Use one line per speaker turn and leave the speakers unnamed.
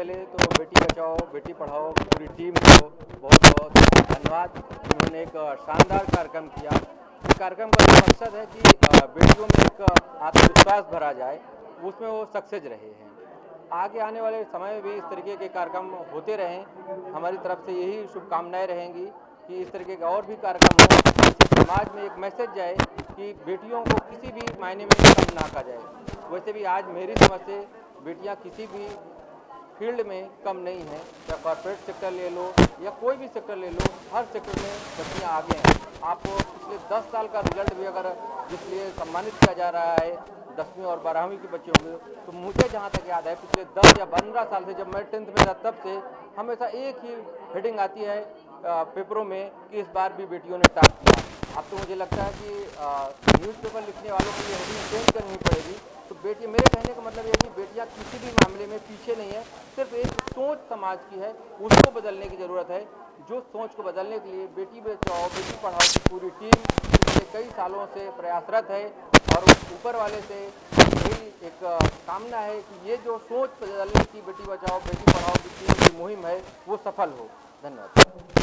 पहले तो बेटी बचाओ बेटी पढ़ाओ पूरी टीम को बहुत बहुत धन्यवाद। उन्होंने एक शानदार कार्यक्रम किया। इस कार्यक्रम का जो मकसद है कि बेटियों में एक आत्मविश्वास भरा जाए, उसमें वो सक्सेस रहे हैं। आगे आने वाले समय में भी इस तरीके के कार्यक्रम होते रहें। हमारी तरफ से यही शुभकामनाएं रहेंगी कि इस तरीके के और भी कार्यक्रम हों, जिससे समाज में एक मैसेज जाए कि बेटियों को किसी भी मायने में कम ना कहा जाए। वैसे भी आज मेरी समझ से बेटियां किसी भी फील्ड में कम नहीं हैं, या कॉर्पोरेट सेक्टर ले लो या कोई भी सेक्टर ले लो, हर सेक्टर में बच्चियां आगे हैं। आपको पिछले 10 साल का रिजल्ट भी अगर जिसलिए सम्मानित किया जा रहा है 10वीं और 12वीं के बच्चों को, तो मुझे जहां तक याद है पिछले 10 या 15 साल से जब मैं 10th में था तब से हमेशा एक ही हेडिंग आती है पेपरों में कि इस बार भी बेटियों ने टॉप किया। अब तो मुझे लगता है कि न्यूज़पेपर लिखने वालों के लिए हेडिंग चेंज करनी पड़ेगी। तो बेटी, मेरे कहने का मतलब ये है कि बेटियां किसी भी मामले में पीछे नहीं है, सिर्फ एक सोच समाज की है, उसको बदलने की ज़रूरत है। जो सोच को बदलने के लिए बेटी बचाओ बेटी पढ़ाओ की पूरी टीम पिछले कई सालों से प्रयासरत है, और ऊपर वाले से यही एक कामना है कि ये जो सोच बदलने की बेटी बचाओ बेटी पढ़ाओ की टीम की मुहिम है वो सफल हो। धन्यवाद।